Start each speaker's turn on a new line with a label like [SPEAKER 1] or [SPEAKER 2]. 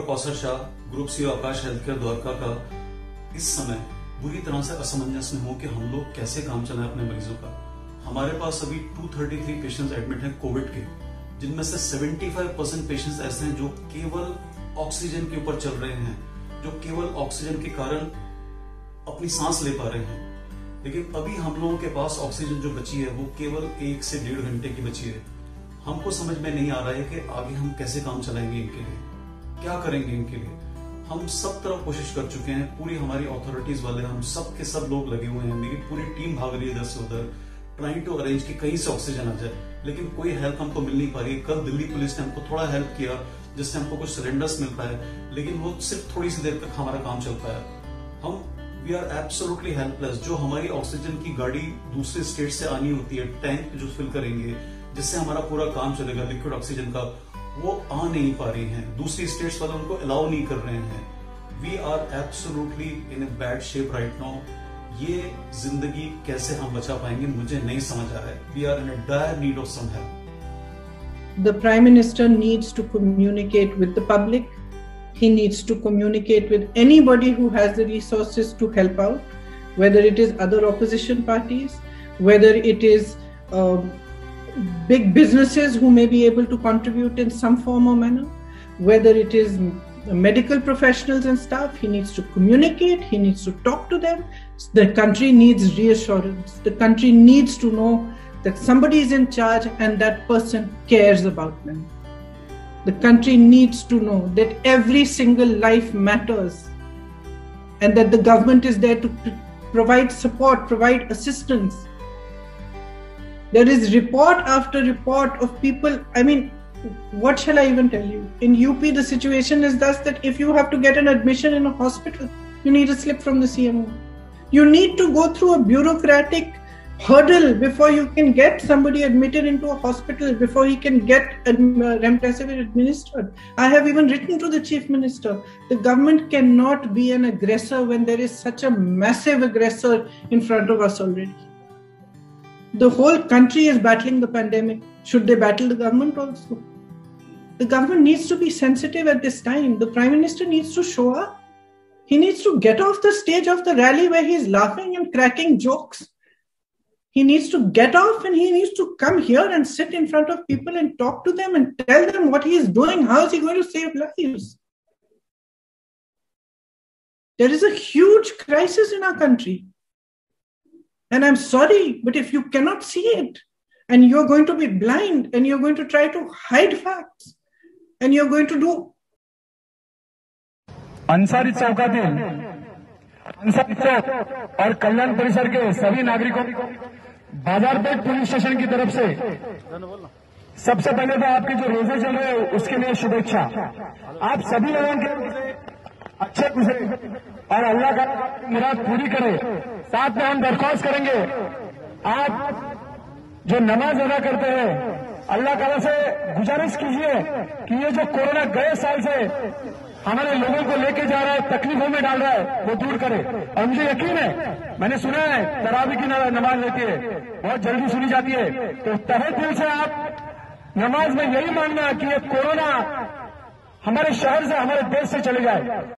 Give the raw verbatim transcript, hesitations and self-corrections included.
[SPEAKER 1] Kausar Shah, group C Akash healthcare Dwarka का इस समय बुरी तरह से असमंजस में हूं कि हम लोग कैसे काम चलाएं अपने मरीजों का। हमारे पास अभी दो सौ तैंतीस पेशेंट्स एडमिट हैं कोविड के, जिनमें से पचहत्तर परसेंट पेशेंट्स ऐसे हैं जो केवल ऑक्सीजन के ऊपर चल रहे हैं, जो केवल ऑक्सीजन के कारण अपनी सांस ले पा रहे हैं। लेकिन अभी हम लोगों के पास ऑक्सीजन जो बची है वो केवल एक से डेढ़ घंटे की बची है। हमको समझ में नहीं आ रहा है कि आगे हम कैसे काम चलाएंगे इनके लिए, क्या करेंगे इनके लिए। हम सब तरफ कोशिश कर चुके हैं, पूरी हमारी अथॉरिटीज वाले, हम सब के सब लोग लगे हुए हैं, मेरी पूरी टीम भाग रही है इधर से उधर, ट्राइंग टू अरेंज कि कहीं से ऑक्सीजन आ जाए, लेकिन कोई हेल्प हमको मिल नहीं पा रही। कल दिल्ली पुलिस ने हमको थोड़ा हेल्प किया जिससे हमको कुछ सिलेंडर्स मिल पाए, लेकिन वो सिर्फ थोड़ी सी देर तक हमारा काम चल पाया। हम वी आर एब्सोल्युटली हेल्पलेस। जो हमारी ऑक्सीजन की गाड़ी दूसरे स्टेट से आनी होती है, टैंक जो फिल करेंगे जिससे हमारा पूरा काम चलेगा लिक्विड ऑक्सीजन का, वो आ नहीं पा रही हैं। दूसरी स्टेट्स वाले उनको अलाउ नहीं कर रहे हैं। We are absolutely in a bad shape right now. ये जिंदगी कैसे हम बचा पाएंगे मुझे नहीं समझ आ रहा है। We are in a dire need of some help.
[SPEAKER 2] The Prime Minister needs to communicate with the public. He needs to communicate with anybody who has the resources to help out, whether it is other opposition parties, whether it is uh, big businesses who may be able to contribute in some form or manner, whether it is medical professionals and staff. He needs to communicate, he needs to talk to them. The country needs reassurance. The country needs to know that somebody is in charge and that person cares about them. The country needs to know that every single life matters and that the government is there to provide support, provide assistance. There is report after report of people. I mean, what shall I even tell you? In U P, the situation is thus that if you have to get an admission in a hospital, you need a slip from the C M O. You need to go through a bureaucratic hurdle before you can get somebody admitted into a hospital, before he can get remdesivir administered. I have even written to the Chief Minister. The government cannot be an aggressor when there is such a massive aggressor in front of us already. The whole country is battling the pandemic. Should they battle the government also? The government needs to be sensitive at this time. The Prime Minister needs to show up. He needs to get off the stage of the rally where he's laughing and cracking jokes. He needs to get off and he needs to come here and sit in front of people and talk to them and tell them what he is doing. How is he going to save lives? There is a huge crisis in our country. And I'm sorry, but if you cannot see it and you're going to be blind and you're going to try to hide facts and you're going to do.
[SPEAKER 3] Ansari चौकातील अंसारी चौक और कल्याण परिसर के सभी नागरिकों को बाजारपेट police station की तरफ से सबसे पहले तो आपके जो रोजे चल रहे हैं उसके लिए शुभेच्छा। आप सभी लोगों के अच्छे गुजरे और अल्लाह का मुराद पूरी करे। साथ में हम दरख्वास्त करेंगे, आप जो नमाज अदा करते हैं अल्लाह ताला से गुजारिश कीजिए कि ये जो कोरोना गए साल से हमारे लोगों को लेके जा रहा है, तकलीफों में डाल रहा है, वो दूर करे। और मुझे यकीन है, मैंने सुना है तरावी की नमाज होती है, बहुत जल्दी सुनी जाती है, तो तहे दिल से आप नमाज में यही मांगना कि ये कोरोना हमारे शहर से, हमारे देश से चले जाए।